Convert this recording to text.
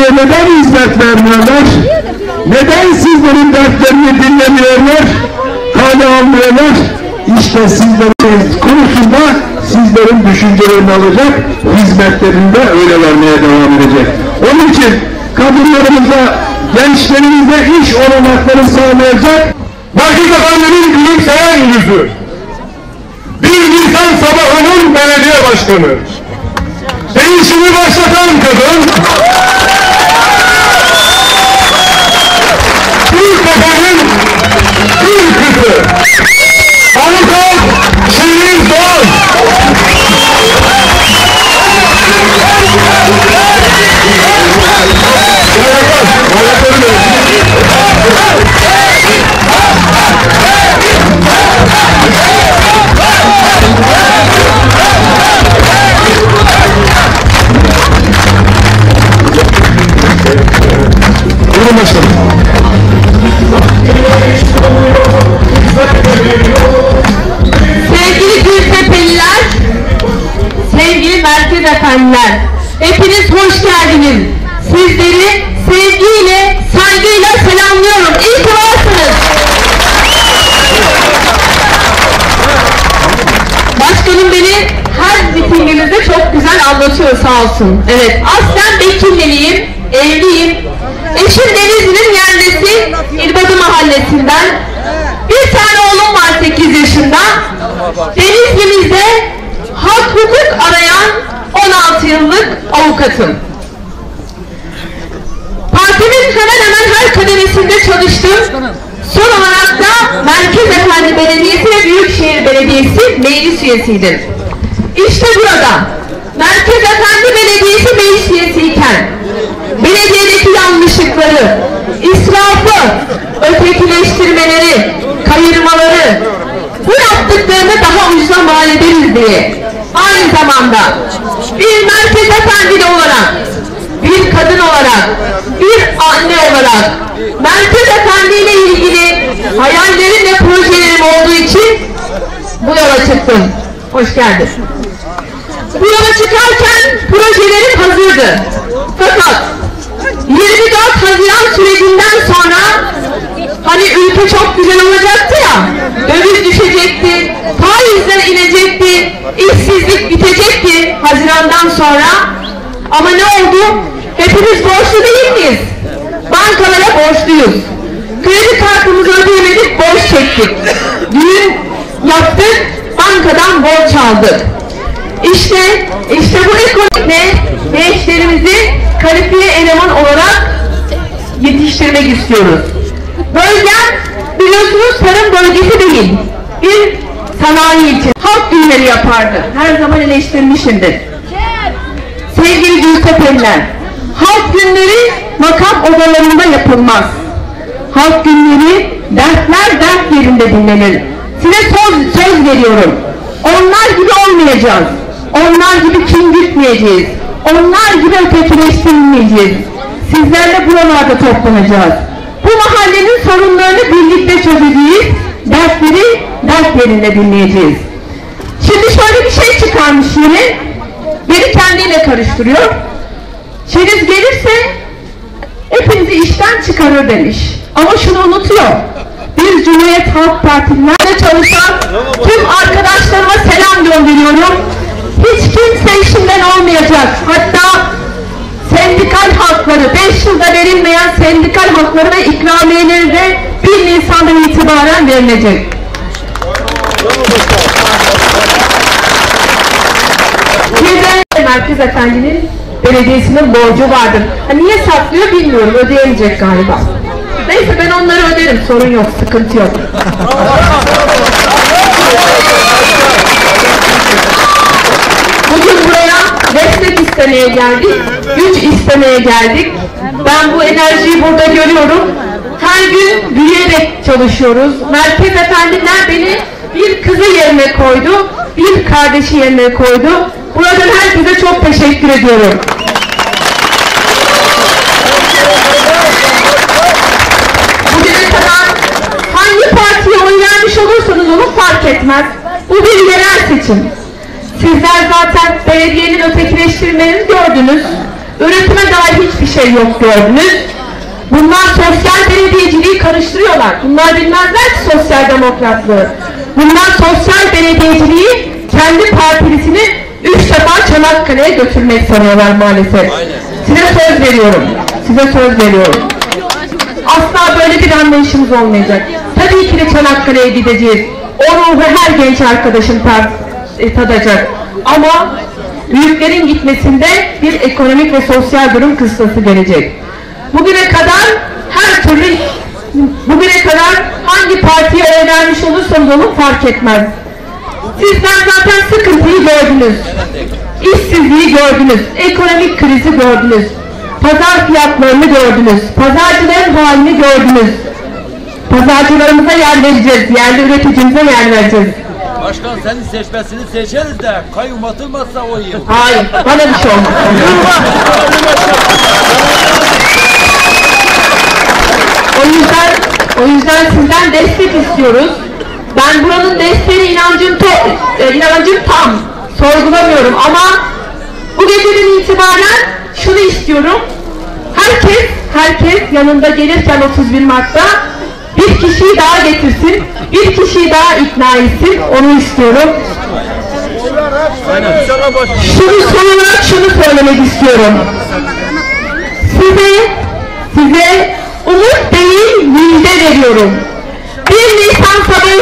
sizlere neden hizmet vermiyorlar? Neden sizlerin dertlerini dinlemiyorlar? Kale almıyorlar? İşte sizlerin konusunda sizlerin düşüncelerini alacak, hizmetlerini de öyle vermeye devam edecek. Onun için kadınlarımıza, gençlerimize iş olanakları sağlayacak, Merkez Efendi'nin gülümseyen yüzü, 1 Nisan sabahının belediye başkanı, değişimi başlatan kadın, Gültepe'nin gül kızı, avukat Şirin Doğan. Sevgili Gültepeliler, sevgili Merkez Efendiler, hepiniz hoş geldiniz. Sizleri sevgiyle, saygıyla selamlıyorum. İyi ki varsınız. Başkanım beni her mitingimizde çok güzel anlatıyor sağ olsun. Evet, aslen Bekirliliyim, evliyim. Eşim Denizli'nin yerlisi İlbadı Mahallesi'nden. Bir tane oğlum var 8 yaşında. Denizli'mizde hak hukuk arayan 16 yıllık avukatım. Partimin hemen hemen her kademesinde çalıştım. Son olarak da Merkez Efendi Belediyesi ve Büyükşehir Belediyesi meclis üyesiydim. İşte burada Merkez Efendi Belediyesi meclis üyesiyken belediyedeki yanlışlıkları, israfı, ötekileştirmeleri, kayırmaları, bu yaptıklarını daha ucuza mal ederiz diye aynı zamanda bir Merkez Efendili olarak, bir kadın olarak, bir anne olarak Merkez Efendi ile ilgili hayallerim ve projelerim olduğu için bu yola çıktım. Hoş geldin. Bu yola çıkarken projelerim hazırdı. Fakat 24 Haziran sürecinden sonra hani ülke çok güzel olacaktı ya, döviz düşecekti, faizler inecekti, işsizlik bitecekti Haziran'dan sonra. Ama ne oldu? Hepimiz borçlu değil miyiz? Bankalara borçluyuz. Kredi kartımızı ödeyemedik, borç çektik. Düğün yaptık, bankadan borç aldık. İşte bu ekonomide gençlerimizi kalifiye eleman olarak yetiştirmek istiyoruz. Bölgem biliyorsunuz tarım bölgesi değil, bir sanayi için halk günleri yapardı. Her zaman eleştirmişimdir. Sevgili Gültepeliler, halk günleri makam odalarında yapılmaz. Halk günleri dertler dert yerinde dinlenir. Size söz veriyorum. Onlar gibi olmayacağız. Onlar gibi kin gütmeyeceğiz. Onlar gibi ötekileştirilmeyeceğiz. Sizlerle buralarda toplanacağız. Bu mahallenin sorunlarını birlikte çözeceğiz. Dertleri dert yerinde dinleyeceğiz. Şimdi şöyle bir şey çıkarmış yine. Beni kendiyle karıştırıyor. Çeriz gelirse hepinizi işten çıkarır demiş. Ama şunu unutuyor. Biz Cumhuriyet Halk Partililerle çalışan tüm arkadaşlarıma selam gönderiyorum. Hiç kimse işinden olmayacak. Hatta sendikal hakları, 5 yılda verilmeyen sendikal hakları ve ikramiyeleri de 1 Nisan'dan itibaren verilecek. Bir de Merkez Efendi'nin belediyesinin borcu vardır. Niye saklıyor bilmiyorum, ödeyemeyecek galiba. Neyse ben onları öderim, sorun yok, sıkıntı yok. Bugün buraya destek istemeye geldik, güç istemeye geldik. Ben bu enerjiyi burada görüyorum. Her gün büyüyerek çalışıyoruz. Merkez Efendiler beni bir kızı yerine koydu, bir kardeşi yerine koydu. Buradan herkese çok teşekkür ediyorum. Bugüne kadar hangi partiye oy vermiş olursanız onu fark etmez. Bu bir yerel seçim. Sizler zaten belediyenin ötekileştirmelerini gördünüz. Üretime dair hiçbir şey yok gördünüz. Bunlar sosyal belediyeciliği karıştırıyorlar. Bunlar bilmezler ki sosyal demokratlığı. Bunlar sosyal belediyeciliği kendi partilisini 3 defa Çanakkale'ye götürmek sanıyorlar maalesef. Size söz veriyorum. Size söz veriyorum. Asla böyle bir anlayışımız olmayacak. Tabii ki de Çanakkale'ye gideceğiz. O ruhu her genç arkadaşım tadacak. Ama büyüklerin gitmesinde bir ekonomik ve sosyal durum kıstası gelecek. Bugüne kadar hangi partiye oy vermiş olursanız olun fark etmez. Sizler zaten sıkıntıyı gördünüz. İşsizliği gördünüz. Ekonomik krizi gördünüz. Pazar fiyatlarını gördünüz. Pazarcıların halini gördünüz. Pazarcılarımıza yer vereceğiz. Yerli üreticimize yer vereceğiz. Başkan senin seçmesini seçeriz de kayyum atılmazsa o iyi. Hayır, bana bir şey olmaz. O yüzden sizden destek istiyoruz. Ben buranın desteğine inancım tam. Sorgulamıyorum ama bu geceden itibaren şunu istiyorum. Herkes yanında gelirken 31 Mart'ta bir kişiyi daha getirsin, bir kişiyi daha ikna etsin, onu istiyorum. Son olarak şunu söylemek istiyorum. Size umut değil, müjde veriyorum. 1 Nisan sabahı